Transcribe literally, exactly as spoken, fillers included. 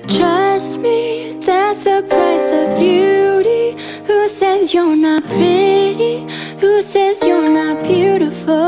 Trust me, that's the price of beauty. Who says you're not pretty? Who says you're not beautiful?